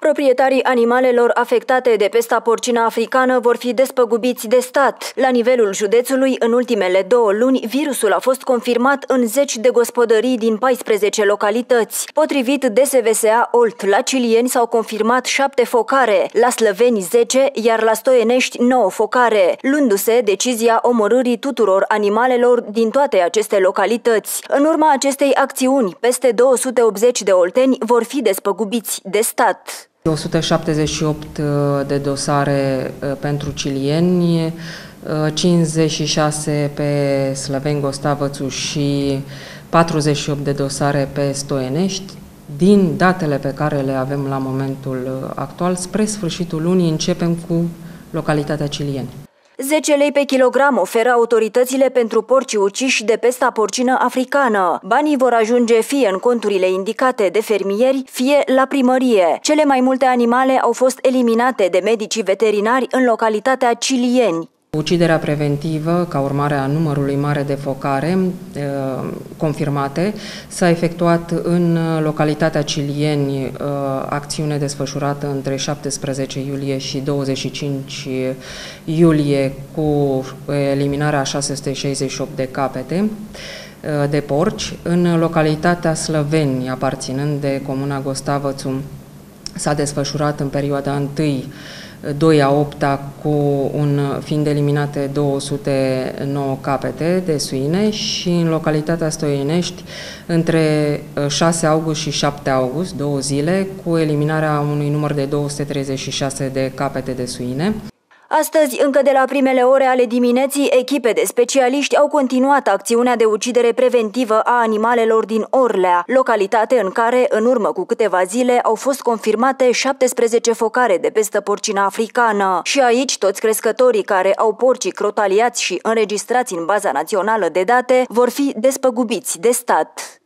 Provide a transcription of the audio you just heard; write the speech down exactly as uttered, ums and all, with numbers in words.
Proprietarii animalelor afectate de pesta porcină africană vor fi despăgubiți de stat. La nivelul județului, în ultimele două luni, virusul a fost confirmat în zeci de gospodării din paisprezece localități. Potrivit D S V S A Olt, la Cilieni s-au confirmat șapte focare, la Slăveni zece, iar la Stoienești nouă focare, luându-se decizia omorârii tuturor animalelor din toate aceste localități. În urma acestei acțiuni, peste două sute optzeci de olteni vor fi despăgubiți de stat. o sută șaptezeci și opt de dosare pentru cilieni, cincizeci și șase pe Slăveni, Gostavățu și patruzeci și opt de dosare pe Stoienești. Din datele pe care le avem la momentul actual, spre sfârșitul lunii începem cu localitatea Cilieni. zece lei pe kilogram oferă autoritățile pentru porcii uciși de pesta porcină africană. Banii vor ajunge fie în conturile indicate de fermieri, fie la primărie. Cele mai multe animale au fost eliminate de medicii veterinari în localitatea Cilieni. Uciderea preventivă, ca urmare a numărului mare de focare e, confirmate, s-a efectuat în localitatea Cilieni, e, acțiune desfășurată între șaptesprezece iulie și douăzeci și cinci iulie cu eliminarea a șase sute șaizeci și opt de capete e, de porci. În localitatea Slăveni, aparținând de comuna Gostavățu, s-a desfășurat în perioada întâi doi a opta cu un, fiind eliminate două sute nouă capete de suine și în localitatea Stoienești între șase august și șapte august, două zile, cu eliminarea unui număr de două sute treizeci și șase de capete de suine. Astăzi, încă de la primele ore ale dimineții, echipe de specialiști au continuat acțiunea de ucidere preventivă a animalelor din Orlea, localitate în care, în urmă cu câteva zile, au fost confirmate șaptesprezece focare de pestă porcină africană. Și aici, toți crescătorii care au porcii crotaliați și înregistrați în baza națională de date vor fi despăgubiți de stat.